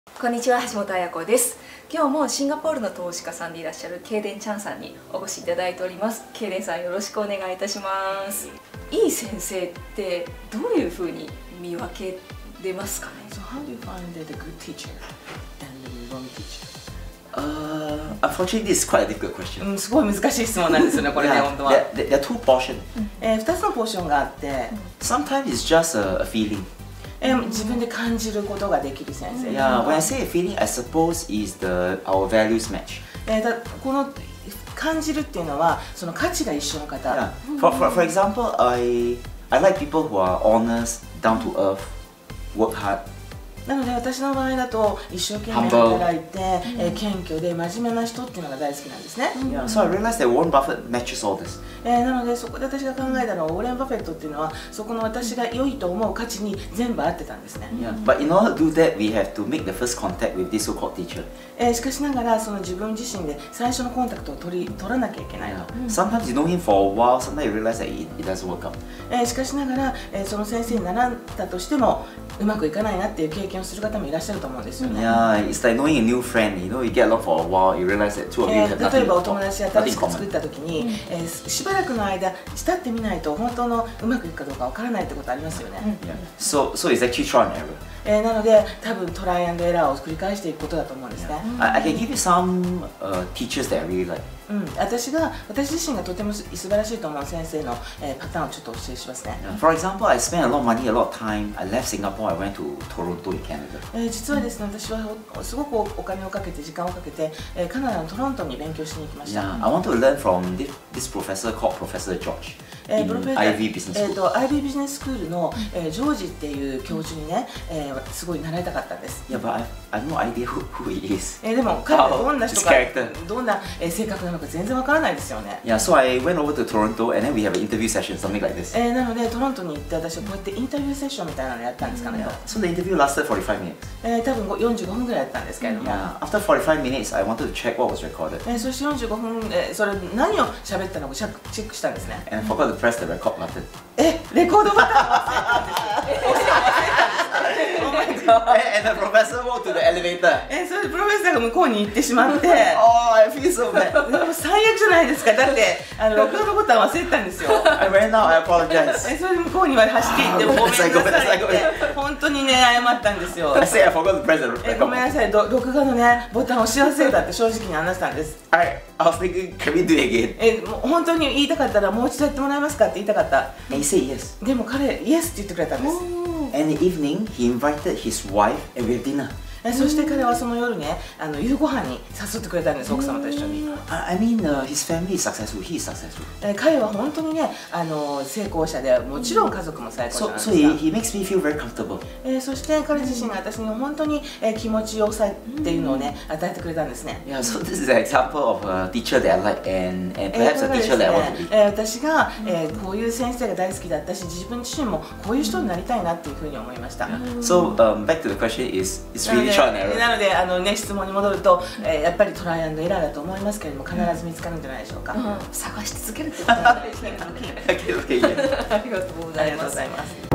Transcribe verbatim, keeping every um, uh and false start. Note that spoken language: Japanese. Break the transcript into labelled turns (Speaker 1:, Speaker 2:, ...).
Speaker 1: こんにちは、橋本彩子です。今日もシンガポールの投資家さんでいらっしゃるケイデンチャンさんにお越しいただいております。ケイデンさん、よろしくお願いいたします。いい先生ってどういうふうに見分け出ますかね。
Speaker 2: So how do you find the good teacher and the wrong teacher?
Speaker 3: Uh, unfortunately, this is quite a difficult question.
Speaker 2: うん、すごい難しい質問なんですよね、これね、
Speaker 3: Yeah,
Speaker 2: 本当は。
Speaker 3: there, there, there are two portions.
Speaker 2: えー、ふたつのポーションがあって、
Speaker 3: Sometimes it's just a, a feeling.
Speaker 2: えー、自分で感じることができる先生。
Speaker 3: Yeah, when I say a feeling, I suppose is the our values match.
Speaker 2: えー、だこの感じるっていうのは、その価値が一緒の方。
Speaker 3: Yeah. For, for, for example, I I like people who are honest, down to earth, work hard.
Speaker 2: なので私の場合だと一生懸命働いて、えー、謙虚で真面目な人っていうのが大好きなんですね。
Speaker 3: Yeah, so I realized that Warren Buffett matches all this.
Speaker 2: えー、なのでそこで私が考えたのは、ウォーレン・バフェットっていうのはそこの私が良いと思う価値に全部合ってたんですね。
Speaker 3: Yeah. But in order to do that, we have to make the first contact with this so-called teacher.
Speaker 2: えー、しかしながらその自分自身で最初のコンタクトを取り取らなきゃいけないと。
Speaker 3: Yeah. Sometimes you know him for a while, sometimes you realize that it, it doesn't work out.
Speaker 2: えー、しかしながら、えー、その先生に習ったとしてもうまくいかないなっていう経験をする方もいらっしゃると思うんですよね。
Speaker 3: Yeah, it's like knowing a new friend. You know, you get along for a while, you realize that two of you
Speaker 2: え
Speaker 3: have
Speaker 2: ー、
Speaker 3: nothing
Speaker 2: 例え
Speaker 3: in
Speaker 2: ばお友達
Speaker 3: common.
Speaker 2: 新
Speaker 3: Nothing
Speaker 2: しく作っ
Speaker 3: common.
Speaker 2: た時に、えー、しばらくの間慕ってみないと本当のうまくいくかどうかわからないってことありますよね。
Speaker 3: Yeah. So, so it's actually trial and error.
Speaker 2: えー、なので多分トライアンドエラーを繰り返していくことだと思うんですね。
Speaker 3: I, I can give you some uh, teachers that I really like.
Speaker 2: うん、私が私自身がとてもす素晴らしいと思う先生の、えー、パターンをちょっとお教えしますね。
Speaker 3: Yeah. For example, I spent a lot of money, a lot of time. I left Singapore, I went to Toronto in Canada.
Speaker 2: えー、実はですね、私はおすごくお金をかけて時間をかけて、えー、カナダのトロントに勉強しに行きました。
Speaker 3: Yeah, I want to learn from this, this professor called Professor George
Speaker 2: えー、
Speaker 3: in
Speaker 2: プロフェッサー
Speaker 3: アイビー Business
Speaker 2: えー
Speaker 3: School.
Speaker 2: と アイビー ビジネススクールの、えー、ジョージっていう教授にね、えー、すごい習いたかったんです。
Speaker 3: Yeah, but I, I have no idea who, who he is.
Speaker 2: えー、でも彼がどんな人か
Speaker 3: His character.
Speaker 2: どんな、えー、性格なのか全然わからないですよね。
Speaker 3: Yeah, so I went over to Toronto and then we have an interview session, something like this.
Speaker 2: えー、なのでトロントに行って私はこうやってインタビューセッションみたいなのやったんですかね。
Speaker 3: Yeah. So the interview lasted forty-five minutes.
Speaker 2: えー、多分よんじゅうごふんぐらいやったんですけれども、
Speaker 3: Yeah. After forty-five minutes, I wanted to check what was recorded
Speaker 2: えー、そしてよんじゅうごふん、えー、それ何を喋ったのかチェックチェックしたんですね。
Speaker 3: and I forgot to press the record button.
Speaker 2: え、レコードボタンを忘れたんです。押すの忘れたんです。Oh my god.
Speaker 3: And the professor walked to the elevator.
Speaker 2: え、それでプロフェッサーが向こうに行ってしまって、
Speaker 3: Oh, I feel so bad.
Speaker 2: でも最悪じゃないですか。だってあの録画のボタン忘れてたんですよ。
Speaker 3: I ran out, I apologize.
Speaker 2: え、それで向こうにまで走って行って、ごめんなさいっ
Speaker 3: ごめんなさいごめんな
Speaker 2: て本当にね謝ったんですよ。
Speaker 3: I said I forgot to press the
Speaker 2: え、
Speaker 3: record
Speaker 2: ごめんな
Speaker 3: button.
Speaker 2: さい、ど録画のねボタン押し忘れたって正直に話したんです。
Speaker 3: I, I was thinking, can we do it again?
Speaker 2: え、もう本当に言いたかったらもう一度やってもらえますかって言いたかった。
Speaker 3: And he said yes.
Speaker 2: でも彼イエスって言ってくれたんです。
Speaker 3: And in the evening, he invited his wife and we had dinner.
Speaker 2: え、そして彼はその夜ね、あの夕ご飯に誘ってくれたんです、奥様と一緒に。
Speaker 3: I, I mean, uh, his family is successful. He is successful.
Speaker 2: え、彼は本当にね、あの成功者で、もちろん家族も成功者なん
Speaker 3: So,
Speaker 2: です
Speaker 3: so
Speaker 2: が、
Speaker 3: he, he makes me feel very comfortable.
Speaker 2: えー、そして彼自身が私に本当に、えー、気持ちよさっていうのをね、与えてくれたんですね。
Speaker 3: Yeah, so this is an example of a teacher that I like and, and
Speaker 2: えー
Speaker 3: perhaps
Speaker 2: こ
Speaker 3: a
Speaker 2: れがです
Speaker 3: teacher that I
Speaker 2: ね
Speaker 3: want to be.
Speaker 2: えー私が、えーこういう先生が大好きだったし、自分自身もこういう人になりたいなっていうふうに思いました。
Speaker 3: So, um, back to the question is, it's
Speaker 2: なの
Speaker 3: really
Speaker 2: で
Speaker 3: trial and error.
Speaker 2: なのであの、ね、質問に戻ると、えーやっぱりトライアンドエラーだと思いますけれども、必ず見つかるんじゃないでしょうか。
Speaker 1: うん、探し続けるってことなんですね。
Speaker 3: Okay, okay, yeah.
Speaker 1: ありがとうございます
Speaker 2: ありがとうござい。ます。